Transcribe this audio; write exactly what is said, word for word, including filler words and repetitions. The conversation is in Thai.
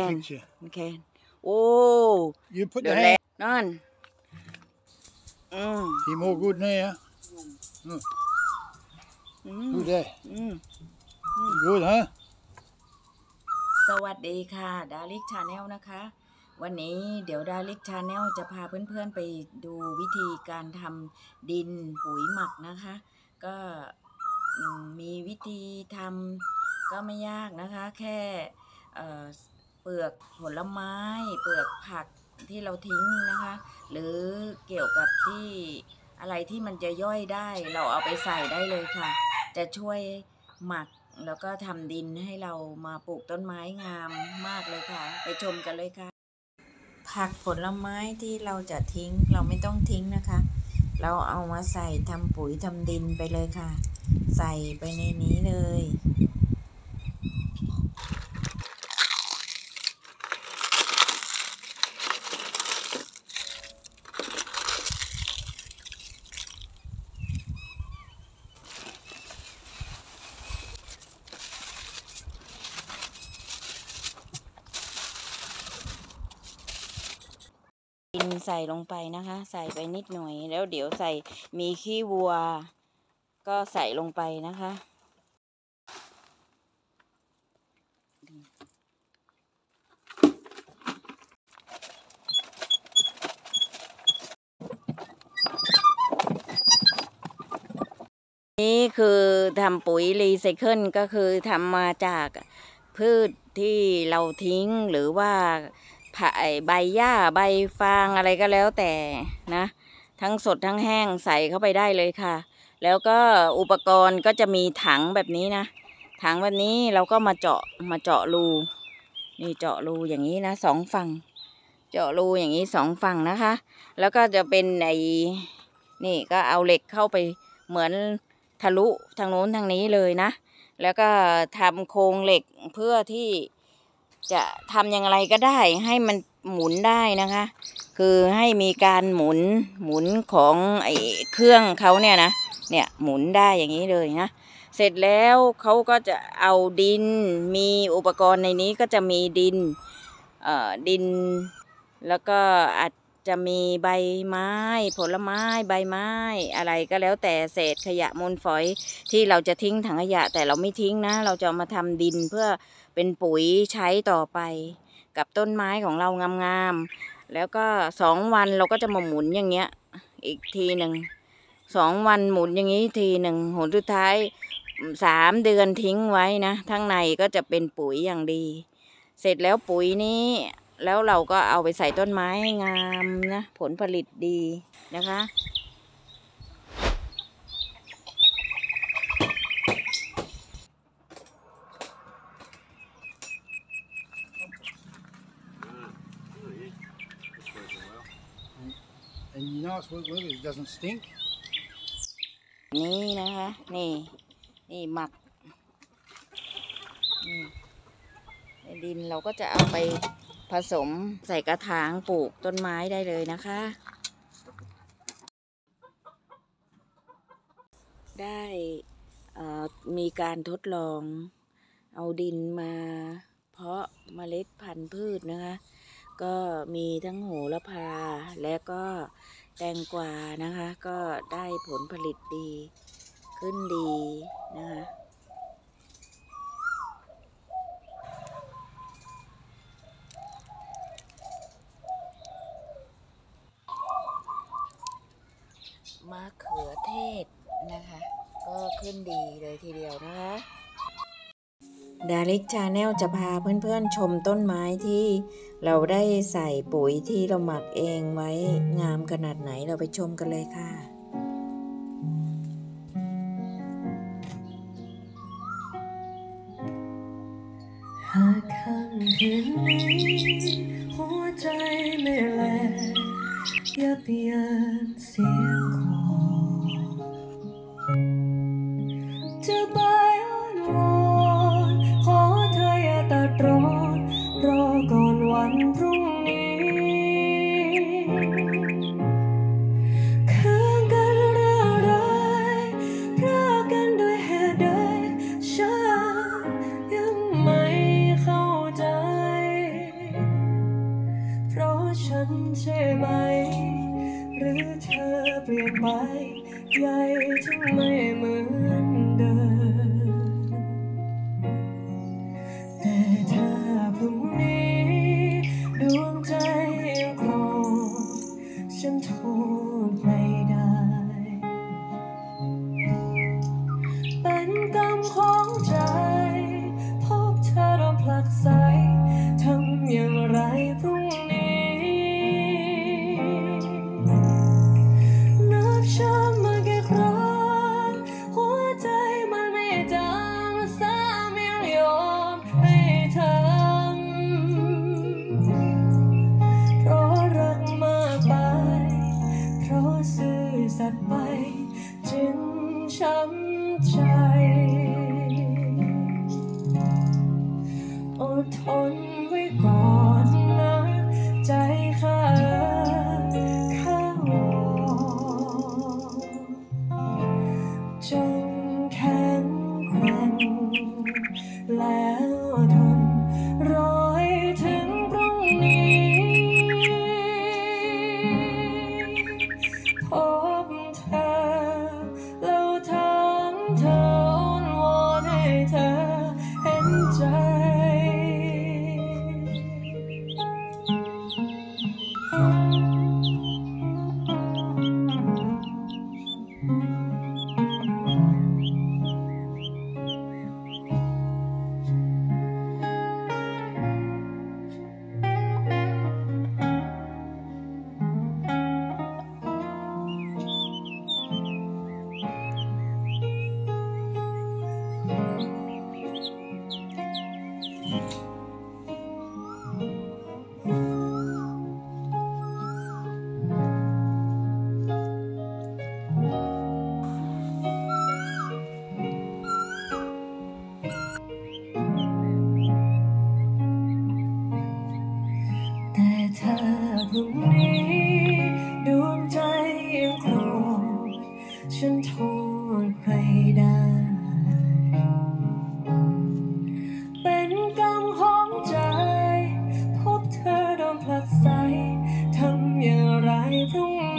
can picture. you can โอ้ You put เดี๋ the ยวแล้ hand. วนั่นอืม He more good now, yeah? Look, อืม look there. อืม Good, huh? สวัสดีค่ะดาริกชาแนลนะคะวันนี้เดี๋ยวดาริกชาแนลจะพาเพื่อนๆไปดูวิธีการทำดินปุ๋ยหมักนะคะก็มีวิธีทำก็ไม่ยากนะคะแค่เปลือกผลไม้เปลือกผักที่เราทิ้งนะคะหรือเกี่ยวกับที่อะไรที่มันจะย่อยได้เราเอาไปใส่ได้เลยค่ะจะช่วยหมักแล้วก็ทำดินให้เรามาปลูกต้นไม้งามมากเลยค่ะไปชมกันเลยค่ะผักผลไม้ที่เราจะทิ้งเราไม่ต้องทิ้งนะคะเราเอามาใส่ทำปุ๋ยทำดินไปเลยค่ะใส่ไปในนี้เลยดินใส่ลงไปนะคะใส่ไปนิดหน่อยแล้วเดี๋ยวใส่มีขี้วัวก็ใส่ลงไปนะคะนี่คือทำปุ๋ยรีไซเคิลก็คือทำมาจากพืชที่เราทิ้งหรือว่าใบหญ้าใบฟางอะไรก็แล้วแต่นะทั้งสดทั้งแห้งใส่เข้าไปได้เลยค่ะแล้วก็อุปกรณ์ก็จะมีถังแบบนี้นะถังแบบนี้เราก็มาเจาะมาเจาะรูนี่เจาะรูอย่างนี้นะสองฝั่งเจาะรูอย่างนี้สองฝั่งนะคะแล้วก็จะเป็นไอ้นี่ก็เอาเหล็กเข้าไปเหมือนทะลุทางโน้นทางนี้เลยนะแล้วก็ทำโครงเหล็กเพื่อที่จะทำอย่างไรก็ได้ให้มันหมุนได้นะคะคือให้มีการหมุนหมุนของไอ้เครื่องเขาเนี่ยนะเนี่ยหมุนได้อย่างนี้เลยนะเสร็จแล้วเขาก็จะเอาดินมีอุปกรณ์ในนี้ก็จะมีดินเอ่อดินแล้วก็อาจจะมีใบไม้ผลไม้ใบไม้อะไรก็แล้วแต่เศษขยะมูลฝอยที่เราจะทิ้งถังขยะแต่เราไม่ทิ้งนะเราจะมาทำดินเพื่อเป็นปุ๋ยใช้ต่อไปกับต้นไม้ของเรางามๆแล้วก็สองวันเราก็จะมาหมุนอย่างเงี้ยอีกทีหนึ่งสองวันหมุนอย่างนี้ทีหนึ่งหนสุดท้ายสามเดือนทิ้งไว้นะทั้งในก็จะเป็นปุ๋ยอย่างดีเสร็จแล้วปุ๋ยนี้แล้วเราก็เอาไปใส่ต้นไม้งามนะผลผลิตดีนะคะ And you know it's work with it doesn't stink. นี่นะคะนี่นี่หมักนี่ในดินเราก็จะเอาไปผสมใส่กระถางปลูกต้นไม้ได้เลยนะคะได้มีการทดลองเอาดินมาเพาะเมล็ดพันธุ์พืชนะคะก็มีทั้งโหระพาและก็แตงกวานะคะก็ได้ผลผลิตดีขึ้นดีนะคะมะเขือเทศนะคะก็ขึ้นดีเลยทีเดียวนะคะดาริกชาแนลจะพาเพื่อนๆชมต้นไม้ที่เราได้ใส่ปุ๋ยที่เราหมักเองไว้งามขนาดไหนเราไปชมกันเลยค่ะหากค่ำคืนนี้หัวใจไม่แลยับยั้งเสียงคอจะบายอ้อนวอนขอเธออย่าตัดรอนรอก่อนวันพรุ่งนี้คืนกันเรื่องไรรักกันด้วยเหตุใดฉันยังไม่เข้าใจใช่ไหมหรือเธอเปลี่ยนไปใหญ่ถึงไม่เหมือนเดิมแต่ถ้าพรุ่งนี้ดวงใจยังโกรธฉันโทษใครได้เป็นกรรมของใจพบเธอโดนผลักไสทำอย่างไรพรุ่งนี้นับช้ำมากี่ครั้งหัวใจมันไม่จำซ้ำยังยอมให้ทำเพราะรักมากไปเพราะซื่อสัตย์ไปจึงช้ำใจอดทนไว้ก่อนนะใจข้าข้าวอนจงแข็งแกร่งแล้วทนรอให้ถึงพรุ่งนี้พบเธอแล้วทั้งเธออ้อนวอนให้เธอเห็นใจแต่ถ้าพรุ่งนี้ดวงใจยังโกรธฉันโทษใครได้เป็นกรรมของใจพบเธอโดนผลักไสทำอย่างไรพรุ่ง